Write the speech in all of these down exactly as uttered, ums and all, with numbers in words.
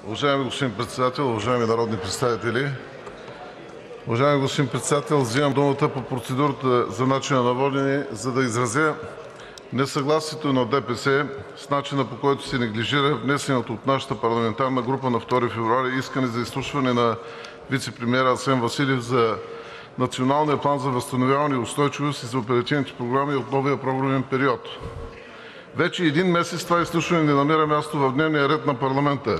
Уважаеми господин Председател, уважаеми народни представители! Уважаеми господин Председател, взимам думата по процедурата за начина на водене, за да изразя несъгласието на ДПС с начина, по който се неглижира внесеното от нашата парламентарна група на втори февруари искане за изслушване на вицепремиера Асен Василев за Националния план за възстановяване и устойчивост и за оперативните програми от новия програмен период. Вече един месец това изслушване не намира място в дневния ред на парламента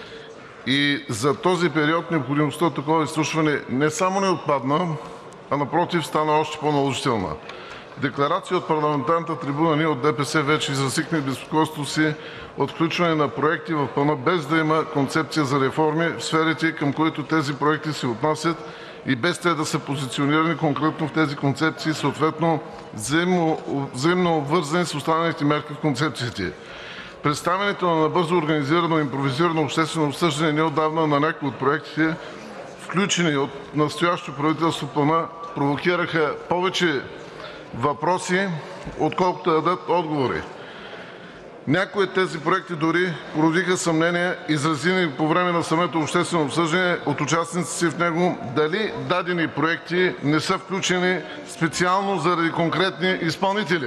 и за този период необходимостта от такова изслушване не само не отпадна, а напротив стана още по-наложителна. В декларация от парламентарната трибуна ние от ДПС вече изразихме безпокойството си от включване на проекти в плана, без да има концепция за реформи в сферите, към които тези проекти се отнасят, и без те да са позиционирани конкретно в тези концепции и съответно взаимно обвързани с останалите мерки в концепциите. Представянето на набързо организирано импровизирано обществено обсъждане неотдавна на някои от проектите, включени от настоящото правителство в плана, провокираха повече въпроси, отколкото да дадат отговори. Някои от тези проекти дори породиха съмнения, изразени по време на самото обществено обсъждане от участниците в него, дали дадени проекти не са включени специално заради конкретни изпълнители.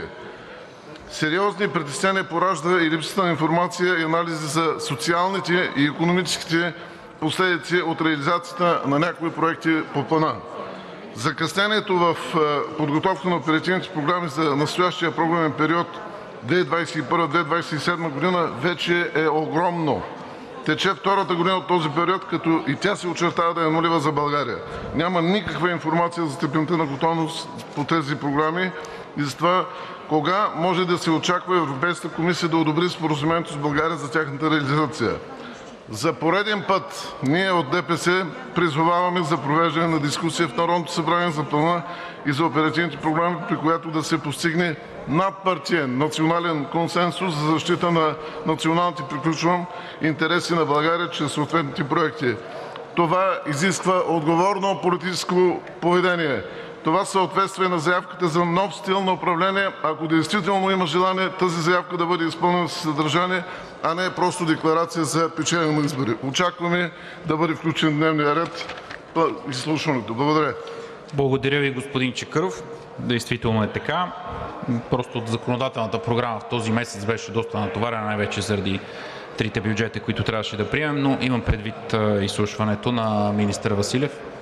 Сериозни притеснения поражда и липсата на информация и анализи за социалните и икономическите последици от реализацията на някои проекти по плана. Закъснението в подготовка на оперативните програми за настоящия програмен период две хиляди двадесет и първа – две хиляди двадесет и седма година вече е огромно. Тече втората година от този период, като и тя се очертава да е нулева за България. Няма никаква информация за степента на готовност по тези програми и за това кога може да се очаква Европейската комисия да одобри споразумението с България за тяхната реализация. За пореден път ние от ДПС призоваваме за провеждане на дискусия в Народното събрание за плана и за оперативните програми, при която да се постигне надпартиен национален консенсус за защита на националните, приключвам, интереси на България чрез съответните проекти. Това изисква отговорно политическо поведение. Това съответствие на заявката за нов стил на управление, ако действително има желание тази заявка да бъде изпълнена със съдържание, а не просто декларация за печелене на избори. Очакваме да бъде включен в дневния ред изслушването. Благодаря. Благодаря Ви, господин Чакъров. Действително е така. Просто от законодателната програма в този месец беше доста натоварена, най-вече заради трите бюджета, които трябваше да приемем, но имам предвид изслушването на министър Василев.